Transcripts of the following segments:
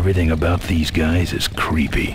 Everything about these guys is creepy.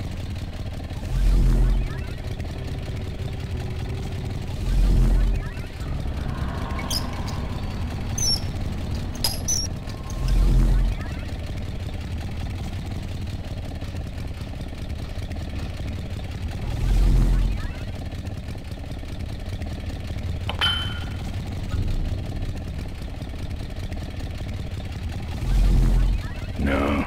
No.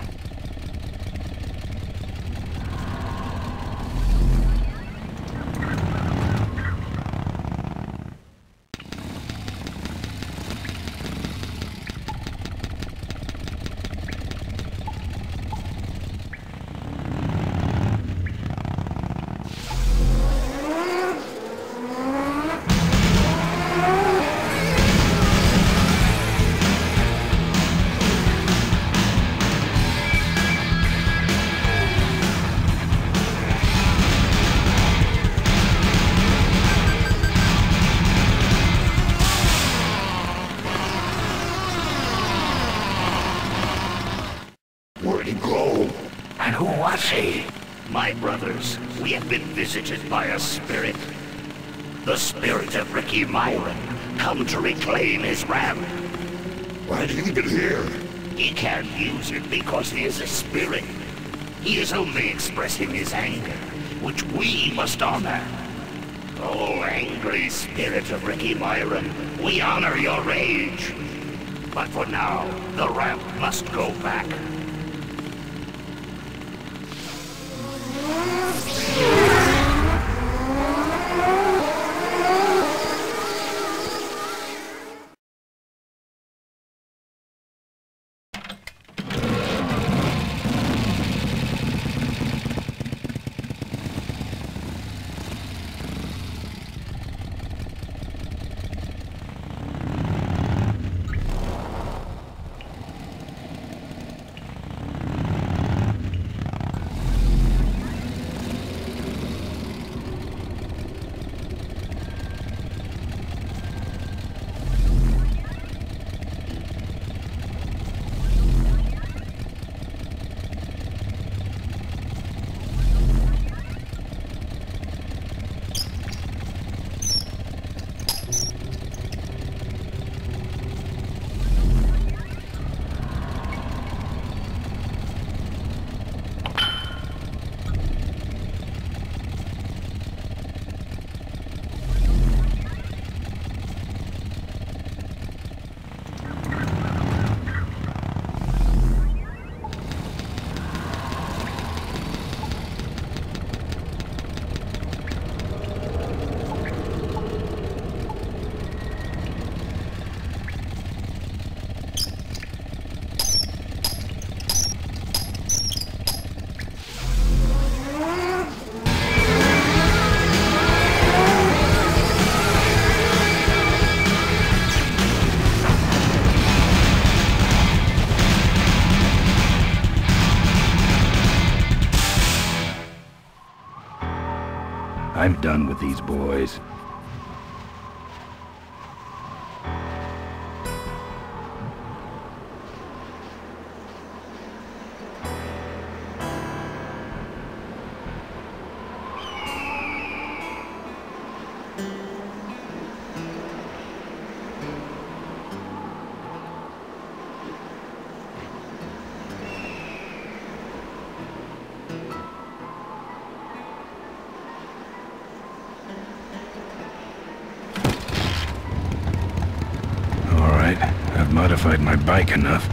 My brothers, we have been visited by a spirit. The spirit of Ricky Myron, come to reclaim his ram. Why did he get here? He can't use it because he is a spirit. He is only expressing his anger, which we must honor. Oh, angry spirit of Ricky Myron, we honor your rage. But for now, the ramp must go back. I'm done with these boys. I've modified my bike enough.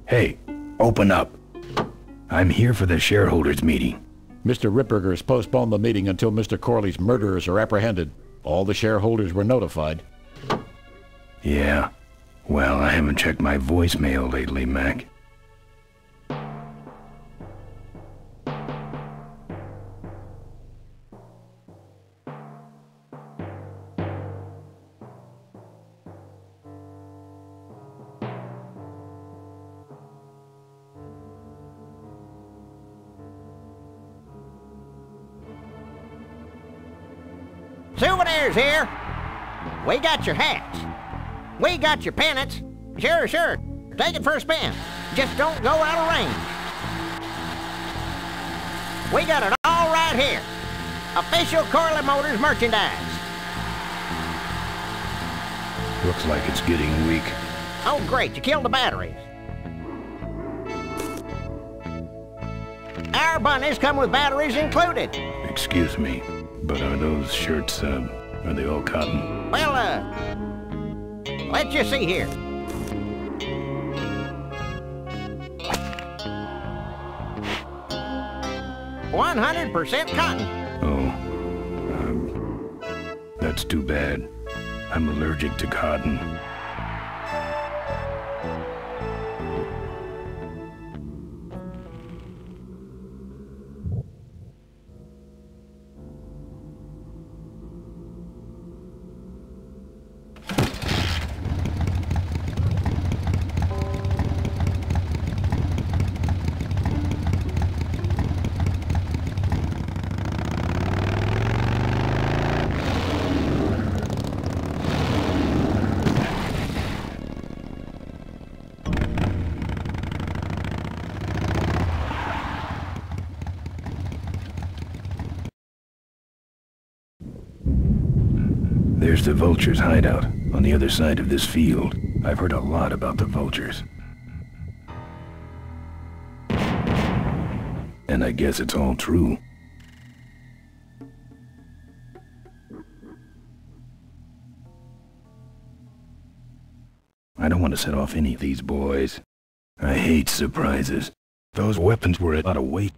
Hey, open up. I'm here for the shareholders meeting. Mr. Ripperger has postponed the meeting until Mr. Corley's murderers are apprehended. All the shareholders were notified. Yeah. Well, I haven't checked my voicemail lately, Mac. Souvenirs here. We got your hats. We got your pennants. Sure, sure. Take it for a spin. Just don't go out of range. We got it all right here. Official Corley Motors merchandise. Looks like it's getting weak. Oh, great. You killed the batteries. Our bunnies come with batteries included. Excuse me, but are those shirts, are they all cotton? Well, let's just see here. "100% cotton." Oh, that's too bad. I'm allergic to cotton. There's the Vulture's hideout, on the other side of this field. I've heard a lot about the Vultures. And I guess it's all true. I don't want to set off any of these boys. I hate surprises. Those weapons were a lot of weight.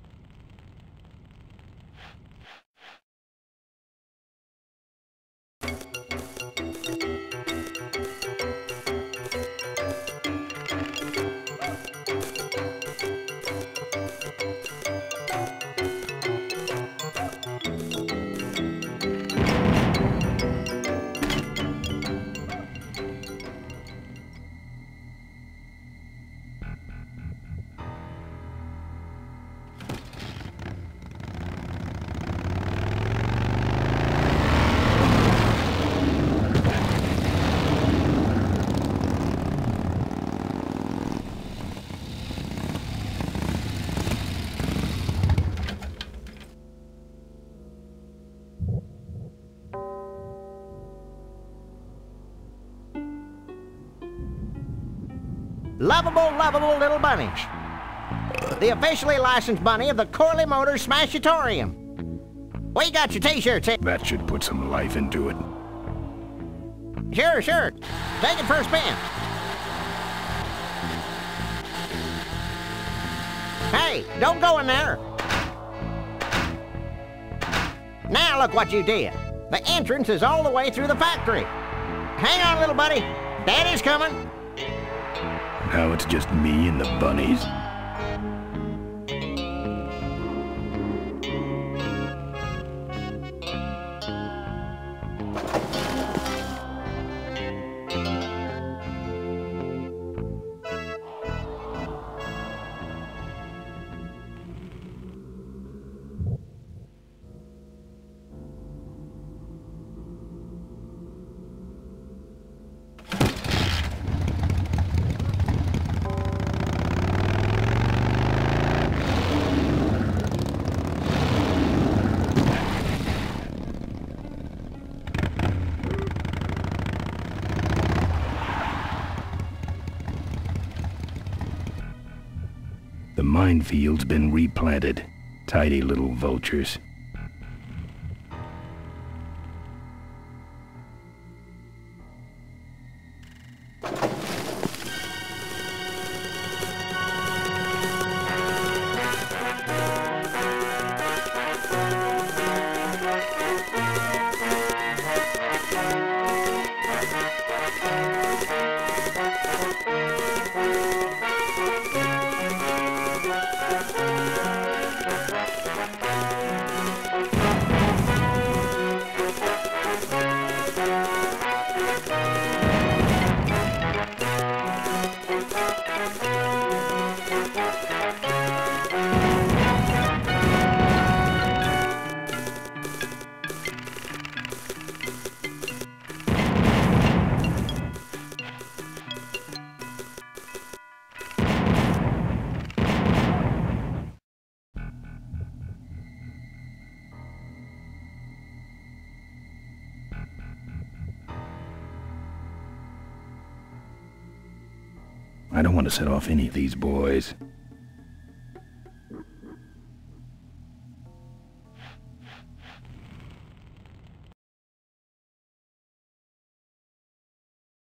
Lovable, lovable little bunnies. The officially licensed bunny of the Corley Motors Smashatorium. We got your t-shirts here. That should put some life into it. Sure, sure. Take it for a spin. Hey, don't go in there. Now look what you did. The entrance is all the way through the factory. Hang on, little buddy. Daddy's coming. Now it's just me and the bunnies. The minefield's been replanted. Tidy little vultures. I don't want to set off any of these boys.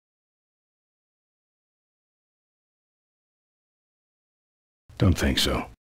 Don't think so.